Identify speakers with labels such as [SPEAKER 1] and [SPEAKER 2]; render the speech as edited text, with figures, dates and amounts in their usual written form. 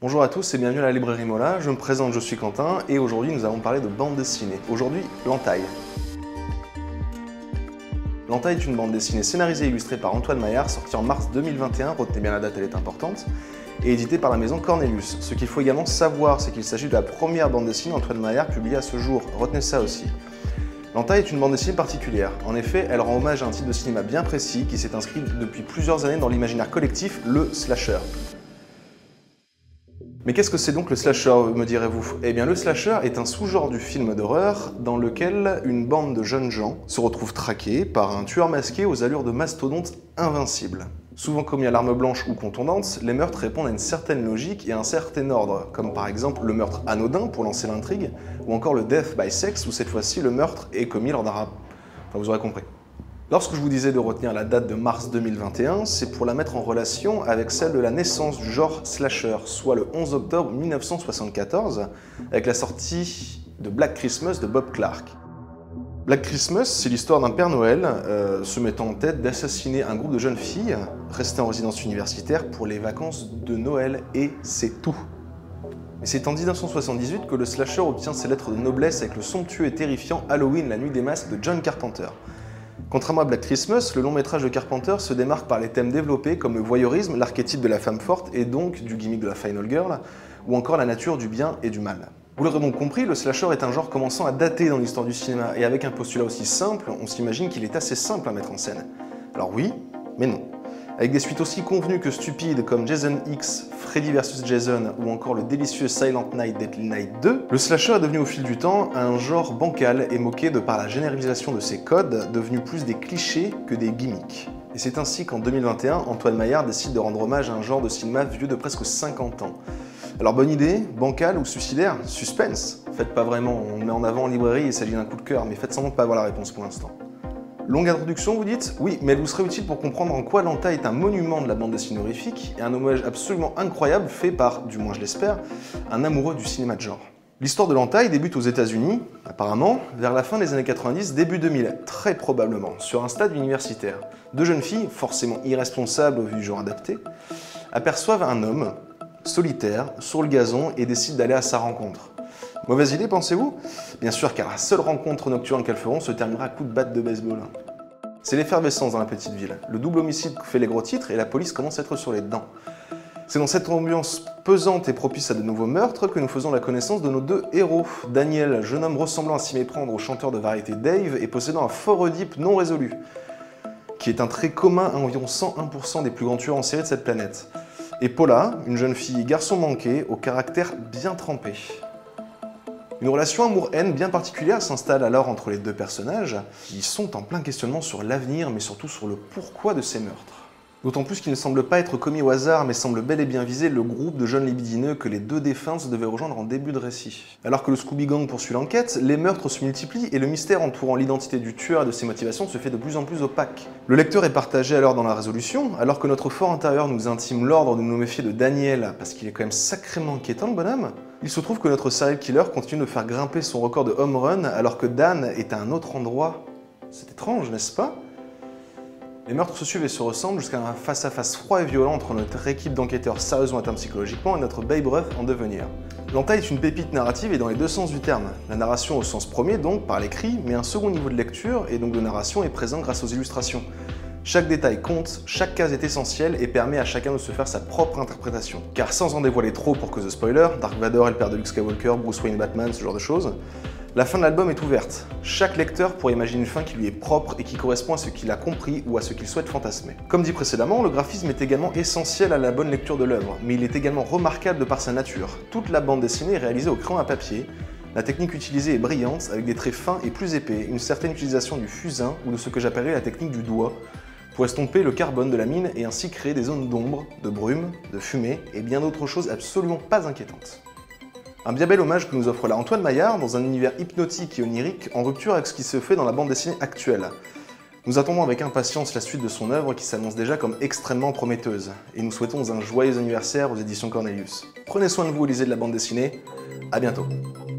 [SPEAKER 1] Bonjour à tous et bienvenue à la librairie Mola, je me présente, je suis Quentin et aujourd'hui nous allons parler de bande dessinée. Aujourd'hui, l'Entaille. L'Entaille est une bande dessinée scénarisée et illustrée par Antoine Maillard, sortie en mars 2021, retenez bien la date, elle est importante, et éditée par la maison Cornelius. Ce qu'il faut également savoir, c'est qu'il s'agit de la première bande dessinée Antoine Maillard publiée à ce jour, retenez ça aussi. L'Entaille est une bande dessinée particulière. En effet, elle rend hommage à un type de cinéma bien précis qui s'est inscrit depuis plusieurs années dans l'imaginaire collectif, le slasher. Mais qu'est-ce que c'est donc le slasher, me direz-vous? Eh bien le slasher est un sous-genre du film d'horreur dans lequel une bande de jeunes gens se retrouve traqués par un tueur masqué aux allures de mastodonte invincible. Souvent commis à l'arme blanche ou contondante, les meurtres répondent à une certaine logique et à un certain ordre, comme par exemple le meurtre anodin pour lancer l'intrigue, ou encore le death by sex où cette fois-ci le meurtre est commis lors d'un rap. Enfin vous aurez compris. Lorsque je vous disais de retenir la date de mars 2021, c'est pour la mettre en relation avec celle de la naissance du genre slasher, soit le 11 octobre 1974, avec la sortie de Black Christmas de Bob Clark. Black Christmas, c'est l'histoire d'un Père Noël se mettant en tête d'assassiner un groupe de jeunes filles restées en résidence universitaire pour les vacances de Noël, et c'est tout. Et c'est en 1978 que le slasher obtient ses lettres de noblesse avec le somptueux et terrifiant Halloween, la nuit des masques de John Carpenter. Contrairement à Black Christmas, le long métrage de Carpenter se démarque par les thèmes développés comme le voyeurisme, l'archétype de la femme forte et donc du gimmick de la Final Girl, ou encore la nature du bien et du mal. Vous l'aurez donc compris, le slasher est un genre commençant à dater dans l'histoire du cinéma, et avec un postulat aussi simple, on s'imagine qu'il est assez simple à mettre en scène. Alors oui, mais non. Avec des suites aussi convenues que stupides comme Jason X, Freddy vs Jason ou encore le délicieux Silent Night Deadly Night 2, le slasher est devenu au fil du temps un genre bancal et moqué de par la généralisation de ses codes, devenus plus des clichés que des gimmicks. Et c'est ainsi qu'en 2021, Antoine Maillard décide de rendre hommage à un genre de cinéma vieux de presque 50 ans. Alors bonne idée, bancal ou suicidaire? Suspense. Faites pas vraiment, on le met en avant en librairie, il s'agit d'un coup de cœur, mais faites semblant de pas avoir la réponse pour l'instant. Longue introduction, vous dites? Oui, mais elle vous serait utile pour comprendre en quoi l'Entaille est un monument de la bande dessinée horrifique et un hommage absolument incroyable fait par, du moins je l'espère, un amoureux du cinéma de genre. L'histoire de l'Entaille débute aux États-Unis, apparemment, vers la fin des années 90, début 2000, très probablement, sur un stade universitaire. Deux jeunes filles, forcément irresponsables au vu du genre adapté, aperçoivent un homme, solitaire, sur le gazon et décident d'aller à sa rencontre. Mauvaise idée, pensez-vous? Bien sûr, car la seule rencontre nocturne qu'elles feront se terminera à coups de batte de baseball. C'est l'effervescence dans la petite ville. Le double homicide fait les gros titres et la police commence à être sur les dents. C'est dans cette ambiance pesante et propice à de nouveaux meurtres que nous faisons la connaissance de nos deux héros. Daniel, jeune homme ressemblant à s'y méprendre au chanteur de variété Dave et possédant un fort Oedipe non résolu, qui est un trait commun à environ 101% des plus grands tueurs en série de cette planète. Et Paula, une jeune fille garçon manqué, au caractère bien trempé. Une relation amour-haine bien particulière s'installe alors entre les deux personnages, qui sont en plein questionnement sur l'avenir, mais surtout sur le pourquoi de ces meurtres. D'autant plus qu'ils ne semblent pas être commis au hasard, mais semblent bel et bien viser le groupe de jeunes libidineux que les deux défunts devaient rejoindre en début de récit. Alors que le Scooby Gang poursuit l'enquête, les meurtres se multiplient et le mystère entourant l'identité du tueur et de ses motivations se fait de plus en plus opaque. Le lecteur est partagé alors dans la résolution, alors que notre fort intérieur nous intime l'ordre de nous méfier de Daniel, parce qu'il est quand même sacrément inquiétant le bonhomme. Il se trouve que notre serial killer continue de faire grimper son record de home run alors que Dan est à un autre endroit. C'est étrange, n'est-ce pas? Les meurtres se suivent et se ressemblent jusqu'à un face-à-face froid et violent entre notre équipe d'enquêteurs sérieusement atteinte psychologiquement et notre Babe Ruth en devenir. L'Entaille est une pépite narrative et dans les deux sens du terme. La narration au sens premier donc, par l'écrit, mais un second niveau de lecture et donc de narration est présent grâce aux illustrations. Chaque détail compte, chaque case est essentielle et permet à chacun de se faire sa propre interprétation. Car sans en dévoiler trop pour cause de spoiler, Dark Vador est le père de Luke Skywalker, Bruce Wayne Batman, ce genre de choses, la fin de l'album est ouverte. Chaque lecteur pourrait imaginer une fin qui lui est propre et qui correspond à ce qu'il a compris ou à ce qu'il souhaite fantasmer. Comme dit précédemment, le graphisme est également essentiel à la bonne lecture de l'œuvre, mais il est également remarquable de par sa nature. Toute la bande dessinée est réalisée au crayon à papier. La technique utilisée est brillante, avec des traits fins et plus épais, une certaine utilisation du fusain ou de ce que j'appellerais la technique du doigt, pour estomper le carbone de la mine et ainsi créer des zones d'ombre, de brume, de fumée et bien d'autres choses absolument pas inquiétantes. Un bien bel hommage que nous offre là Antoine Maillard dans un univers hypnotique et onirique en rupture avec ce qui se fait dans la bande dessinée actuelle. Nous attendons avec impatience la suite de son œuvre qui s'annonce déjà comme extrêmement prometteuse, et nous souhaitons un joyeux anniversaire aux éditions Cornelius. Prenez soin de vous et lisez de la bande dessinée, à bientôt.